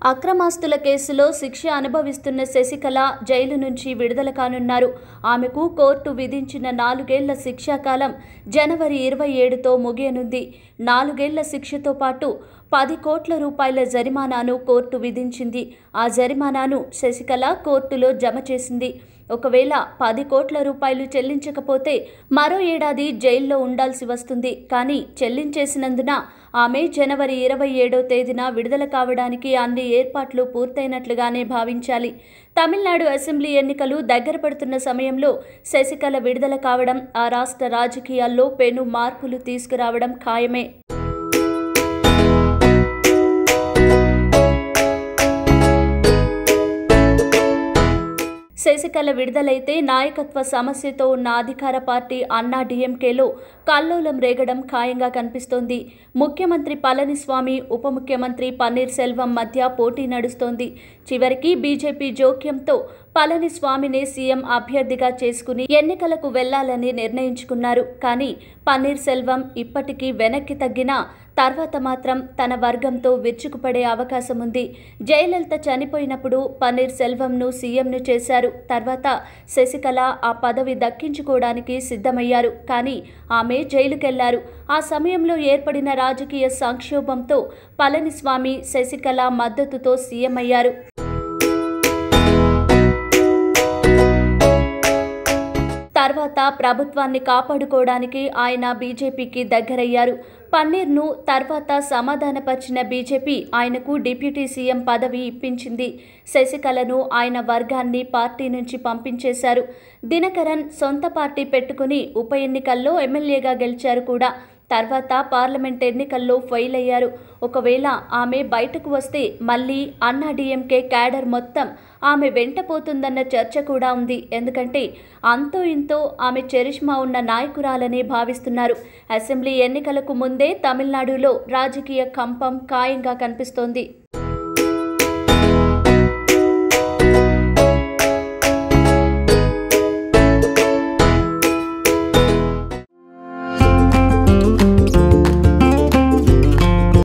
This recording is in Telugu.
అక్రమాస్తుల కేసులో శిక్ష అనుభవిస్తున్న శశికళ జైలు నుంచి విడుదల కానున్నారు. ఆమెకు కోర్టు విధించిన 4 ఏళ్ల శిక్షాకాలం జనవరి 27తో ముగియనుంది. 4 ఏళ్ల శిక్షతో పాటు 10 కోట్ల రూపాయల జరిమానాను కోర్టు విధించింది. ఆ జరిమానాను శశికళ కోర్టులో జమ చేసింది. ఒకవేళ 10 కోట్ల రూపాయలు చెల్లించకపోతే మరో ఏడాది జైల్లో ఉండాల్సి వస్తుంది. కానీ చెల్లించేసినందున ఆమె జనవరి 27వ తేదీన విడుదల కావడానికి అన్ని ఏర్పాట్లు పూర్తయినట్లుగానే భావించాలి. తమిళనాడు అసెంబ్లీ ఎన్నికలు దగ్గర పడుతున్న సమయంలో శశికళ విడుదల కావడం ఆ రాష్ట్ర రాజకీయాల్లో పెను మార్పులు తీసుకురావడం ఖాయమే. శశికళ విడుదలైతే నాయకత్వ సమస్యతో ఉన్న అధికార పార్టీ అన్నా డీఎంకేలో కల్లోలం రేగడం ఖాయంగా కనిపిస్తోంది. ముఖ్యమంత్రి పళనిస్వామి, ఉప ముఖ్యమంత్రి పన్నీర్ సెల్వం మధ్య పోటీ నడుస్తోంది. చివరికి బీజేపీ జోక్యంతో పళనిస్వామినే సీఎం అభ్యర్థిగా చేసుకుని ఎన్నికలకు వెళ్లాలని నిర్ణయించుకున్నారు. కానీ పన్నీర్ సెల్వం ఇప్పటికీ వెనక్కి తగ్గినా తర్వాత మాత్రం తన వర్గంతో విరుచుకుపడే అవకాశం ఉంది. జయలలిత చనిపోయినప్పుడు పన్నీర్ సెల్వంను సీఎంను చేశారు. తర్వాత శశికళ ఆ పదవి దక్కించుకోవడానికి సిద్ధమయ్యారు. కానీ ఆమె జైలుకెళ్లారు. ఆ సమయంలో ఏర్పడిన రాజకీయ సంక్షోభంతో పళనిస్వామి శశికళ మద్దతుతో సీఎం అయ్యారు. తర్వాత ప్రభుత్వాన్ని కాపాడుకోవడానికి ఆయన బీజేపీకి దగ్గరయ్యారు. పన్నీర్ను తర్వాత సమాధానపరిచిన బీజేపీ ఆయనకు డిప్యూటీ సీఎం పదవి ఇప్పించింది. శశికళను ఆయన వర్గాన్ని పార్టీ నుంచి పంపించేశారు. దినకరన్ సొంత పార్టీ పెట్టుకుని ఉప ఎన్నికల్లో ఎమ్మెల్యేగా గెలిచారు కూడా. తర్వాత పార్లమెంట్ ఎన్నికల్లో ఫెయిల్ అయ్యారు. ఒకవేళ ఆమె బయటకు వస్తే మళ్ళీ అన్నా డీఎంకే క్యాడర్ మొత్తం ఆమె వెంట పోతుందన్న చర్చ కూడా ఉంది. ఎందుకంటే అంతో ఇంతో ఆమె చరిష్మా ఉన్న నాయకురాలని భావిస్తున్నారు. అసెంబ్లీ ఎన్నికలకు ముందే తమిళనాడులో రాజకీయ కంపం ఖాయంగా కనిపిస్తోంది.